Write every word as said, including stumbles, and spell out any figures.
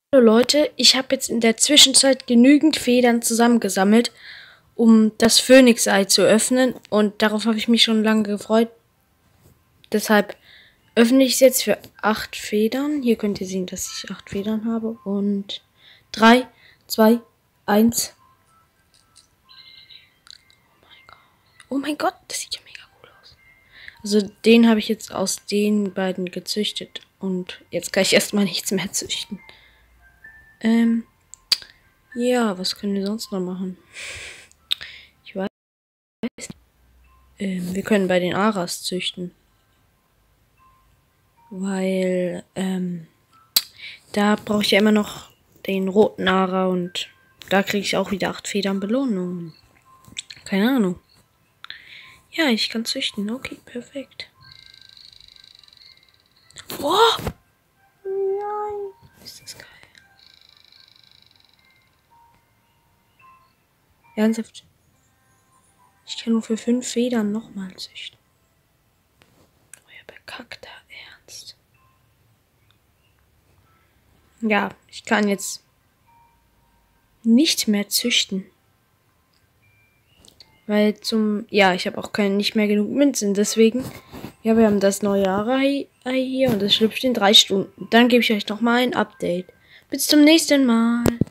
Hallo Leute, ich habe jetzt in der Zwischenzeit genügend Federn zusammengesammelt, um das Phönixei zu öffnen, und darauf habe ich mich schon lange gefreut. Deshalb öffne ich es jetzt für acht Federn. Hier könnt ihr sehen, dass ich acht Federn habe. Und drei, zwei, eins. Oh mein Gott, das sieht ja mega cool aus. Also den habe ich jetzt aus den beiden gezüchtet. Und jetzt kann ich erstmal nichts mehr züchten. Ähm, ja, was können wir sonst noch machen? Ich weiß nicht. Ähm, wir können bei den Aras züchten. Weil, ähm, da brauche ich ja immer noch den roten Ara und da kriege ich auch wieder acht Federn Belohnung. Keine Ahnung. Ja, ich kann züchten. Okay, perfekt. Boah! Nein! Ist das geil. Ernsthaft? Ich kann nur für fünf Federn nochmal züchten. Euer bekackter Ernst. Ja, ich kann jetzt nicht mehr züchten. Weil zum... Ja, ich habe auch keine, nicht mehr genug Münzen. Deswegen... Ja, wir haben das neue Ara-Ei hier und das schlüpft in drei Stunden. Dann gebe ich euch nochmal ein Update. Bis zum nächsten Mal.